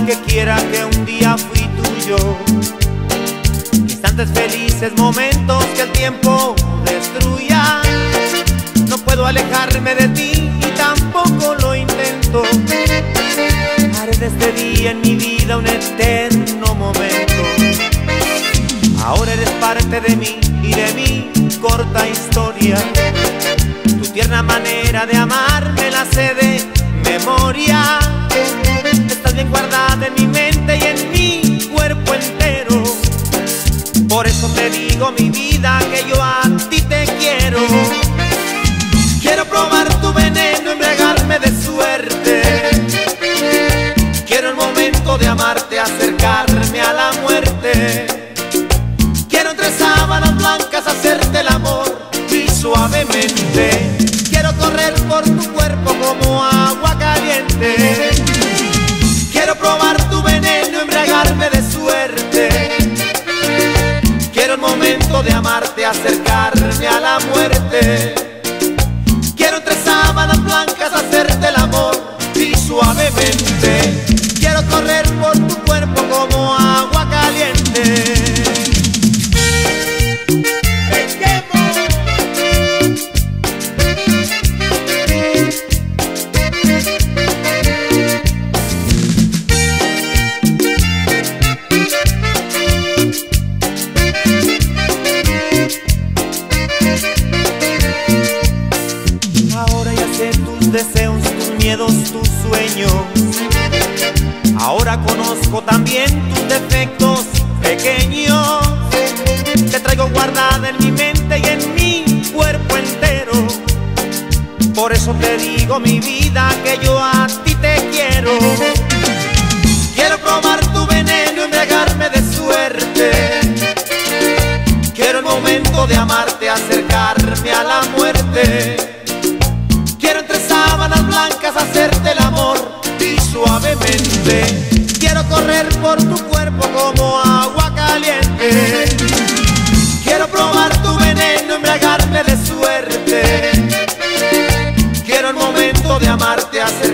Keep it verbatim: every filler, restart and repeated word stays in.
que quiera que un día fui tuyo. Instantes felices, momentos que el tiempo destruya. No puedo alejarme de ti y tampoco lo intento. Haré de este día en mi vida un eterno momento. Ahora eres parte de mí y de mi corta historia. Tu tierna manera de amarme la sé de memoria. Estás bien guardada en mi mente y en mi cuerpo entero. Por eso te digo, mi vida, que yo a ti te quiero. Quiero probar tu veneno, embriagarme de suerte. Quiero el momento de amarte, acercarme a la muerte. Quiero entre sábanas blancas hacerte el amor y suavemente. Quiero correr por tu cuerpo como agua caliente. Quiero probar tu veneno, embriagarme de suerte. Quiero el momento de amarte, acercarme a la muerte. Quiero entre sábanas blancas hacerte el amor y suavemente. Quiero correr por tu cuerpo como agua caliente. Tus deseos, tus miedos, tus sueños. Ahora conozco también tus defectos pequeños. Te traigo guardada en mi mente y en mi cuerpo entero. Por eso te digo, mi vida, que yo a ti te quiero. Quiero probar tu veneno, embriagarme de suerte. Quiero el momento de amarte, acercarme a la muerte. Quiero entre sábanas blancas hacerte el amor y suavemente. Quiero correr por tu cuerpo como agua caliente. Quiero probar tu veneno, embriagarme de suerte. Quiero el momento de amarte, hacer